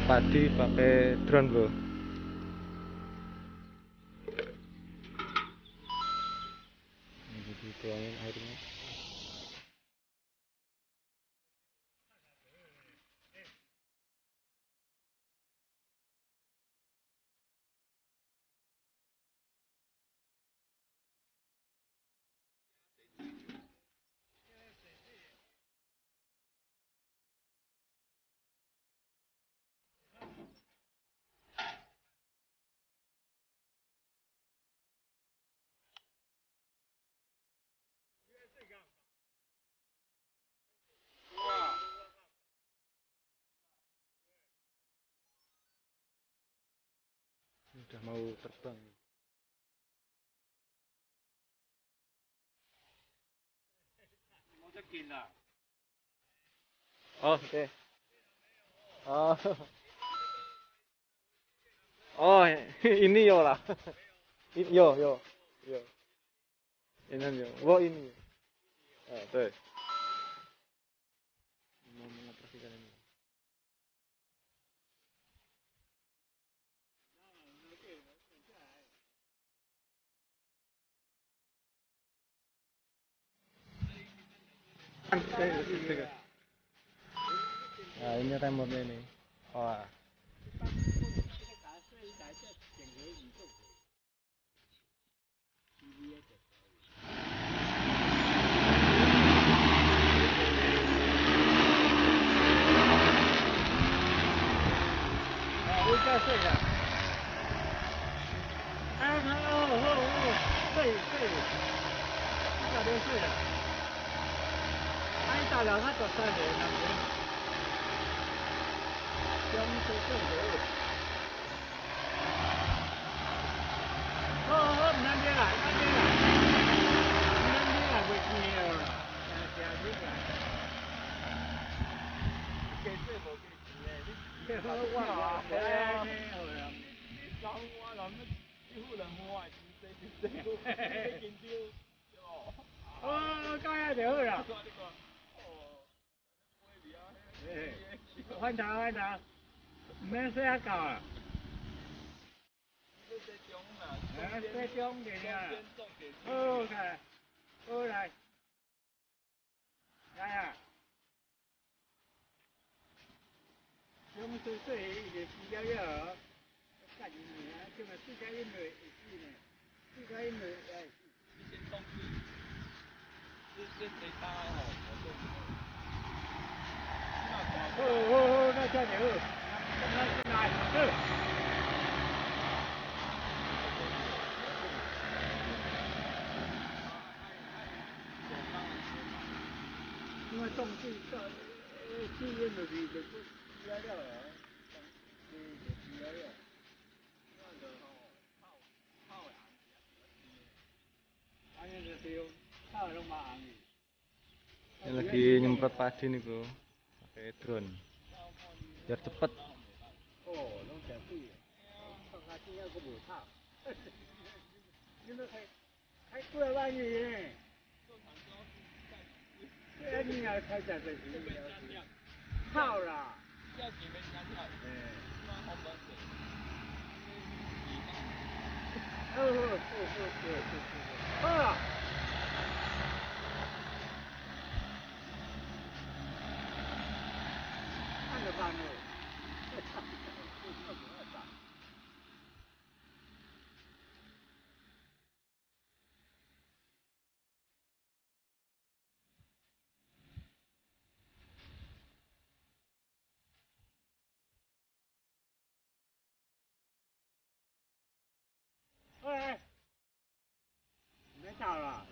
padi pakai drone, bro. Ini dituangin airnya. Udah mau terbang. Oh, oke. Okay. Oh. Oh, ini yo lah. Yo, yo. Yo. Ini yo. Wo ini. Ah, tuh. Mau mengoperasikan ini. Nah, ini remote ini. Wah. 翻查，免洗啊够啊。最中的呀，好来，好来，来啊！中水水伊就死了了，干你啊！就嘛四加一落会死呢，四加一落哎。好，那叫牛，那来，因为种水到水源就是就死了了，就死了。 Ini lagi nyemprot padi nih, bro. Pakai drone. Biar cepet. Oh, nó chả tùy. Không có chi có bổ thảo. Nhưng nó thấy quê bao nhiêu này. Cái anh nhà thay trả về gì. Thảo là. Ăn được bao nhiêu? Mấy tàu là,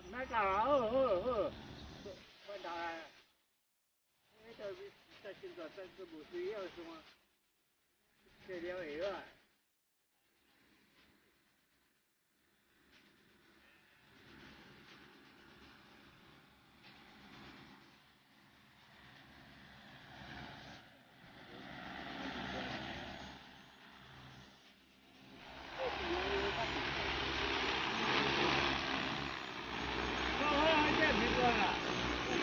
quan tàu là, mấy tàu bị ta xin vào ta cứ bổ trí ở xong rồi, để đeo ấy rồi.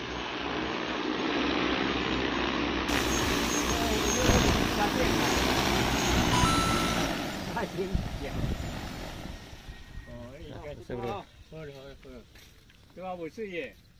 Hãy subscribe cho kênh Ghiền Mì Gõ để không bỏ lỡ những video hấp dẫn. 是不是？ 好了，对吧？我事业。